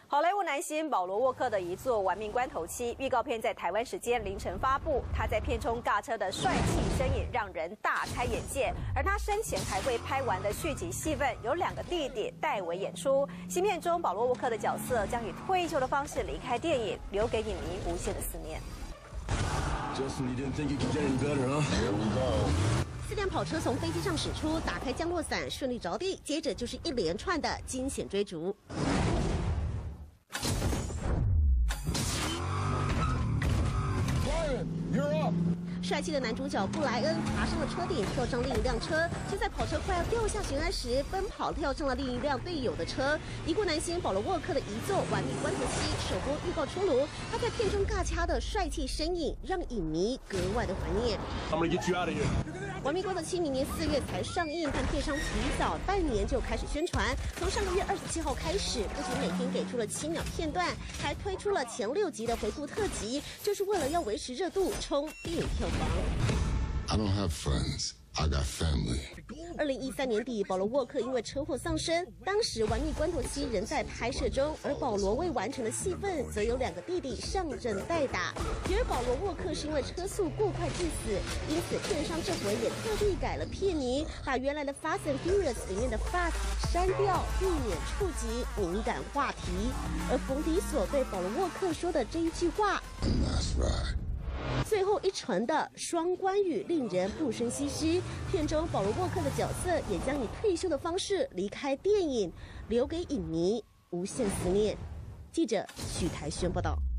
好莱坞男星保罗·沃克的一作《玩命关头7》预告片在台湾时间凌晨发布。他在片中尬车的帅气身影让人大开眼界，而他生前还未拍完的续集戏份有2个弟弟代为演出。新片中，保罗·沃克的角色将以退休的方式离开电影，留给影迷无限的思念。 4辆跑车从飞机上驶出，打开降落伞，顺利着地，接着就是一连串的惊险追逐。帅气的男主角布莱恩爬上了车顶，跳上另一辆车，就在跑车快要掉下悬崖时，奔跑跳上了另一辆队友的车。已故男星保罗·沃克的遗作《玩命关头7》首播预告出炉，他在片中尬掐的帅气身影让影迷格外的怀念。《玩命关头7》明年4月才上映，但片商提早半年就开始宣传。从上个月27号开始，不仅每天给出了7秒片段，还推出了前6集的回顾特辑，就是为了要维持热度，冲电影票房。 I don't have friends. I got family. 2013年底，保罗·沃克因为车祸丧生，当时《玩命关头7》仍在拍摄中，而保罗未完成的戏份则有2个弟弟上阵代打。而保罗·沃克是因为车速过快致死，因此片商这回也特地改了片名，把原来的《Fast and Furious》里面的 Fast 删掉，避免触及敏感话题。而冯迪索对保罗·沃克说的这一句话。最后一程的双关语令人不胜唏嘘。片中保罗·沃克的角色也将以退休的方式离开电影，留给影迷无限思念。记者许台轩报道。